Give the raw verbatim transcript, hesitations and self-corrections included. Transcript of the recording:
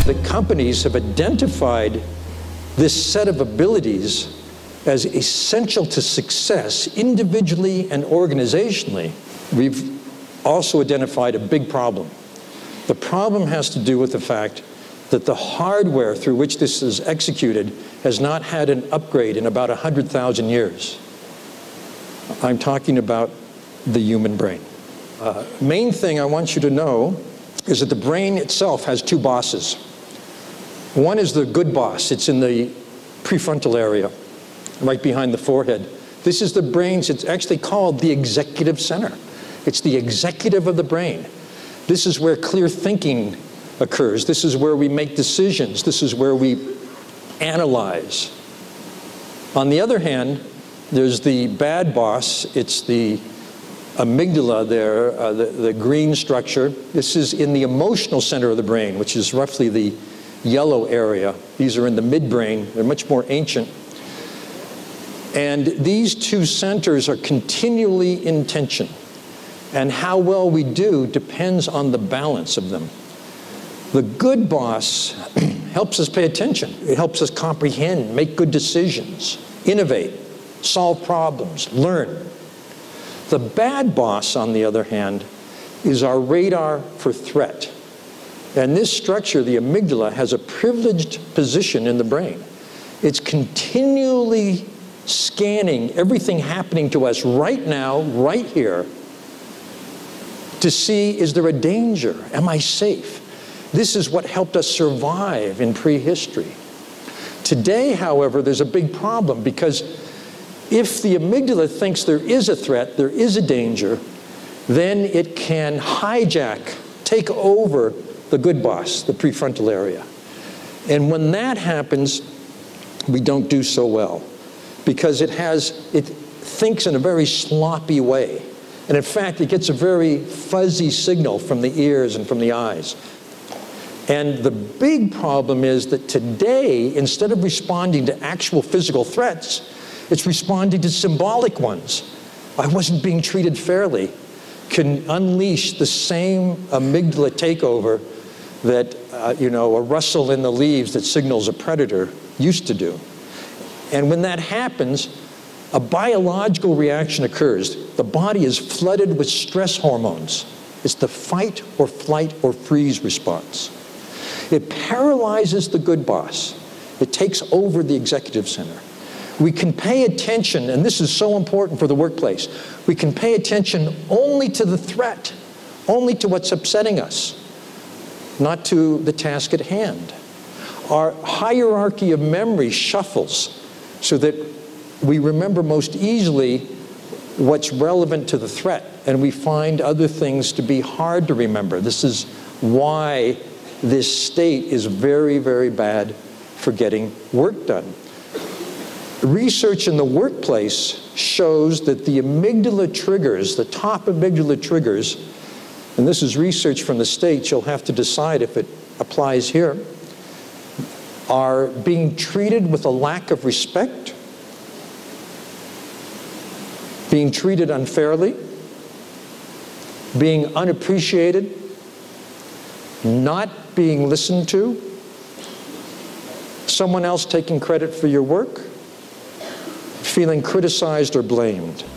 that companies have identified this set of abilities as essential to success individually and organizationally, we've also identified a big problem. The problem has to do with the fact that the hardware through which this is executed has not had an upgrade in about one hundred thousand years. I'm talking about the human brain. Uh, main thing I want you to know is that the brain itself has two bosses. One is the good boss. It's in the prefrontal area, right behind the forehead. This is the brain's, it's actually called the executive center. It's the executive of the brain. This is where clear thinking occurs. This is where we make decisions. This is where we analyze. On the other hand, there's the bad boss. It's the amygdala there, uh, the, the green structure. This is in the emotional center of the brain, which is roughly the yellow area. These are in the midbrain. They're much more ancient. And these two centers are continually in tension. And how well we do depends on the balance of them. The good boss helps us pay attention. It helps us comprehend, make good decisions, innovate, solve problems, learn. The bad boss, on the other hand, is our radar for threat. And this structure, the amygdala, has a privileged position in the brain. It's continually scanning everything happening to us right now, right here, to see, is there a danger? Am I safe? This is what helped us survive in prehistory. Today, however, there's a big problem, because if the amygdala thinks there is a threat, there is a danger, then it can hijack, take over the good boss, the prefrontal area. And when that happens, we don't do so well, because it has, it thinks in a very sloppy way. And in fact, it gets a very fuzzy signal from the ears and from the eyes. And the big problem is that today, instead of responding to actual physical threats, it's responding to symbolic ones. I wasn't being treated fairly. Can unleash the same amygdala takeover that, uh, you know, a rustle in the leaves that signals a predator used to do. And when that happens, a biological reaction occurs. The body is flooded with stress hormones. It's the fight or flight or freeze response. It paralyzes the good boss. It takes over the executive center. We can pay attention, and this is so important for the workplace, we can pay attention only to the threat, only to what's upsetting us, not to the task at hand. Our hierarchy of memory shuffles so that we remember most easily what's relevant to the threat, and we find other things to be hard to remember. This is why this state is very, very bad for getting work done. Research in the workplace shows that the amygdala triggers, the top amygdala triggers, and this is research from the States, you'll have to decide if it applies here, are being treated with a lack of respect, being treated unfairly, being unappreciated, not being listened to, someone else taking credit for your work, feeling criticized or blamed.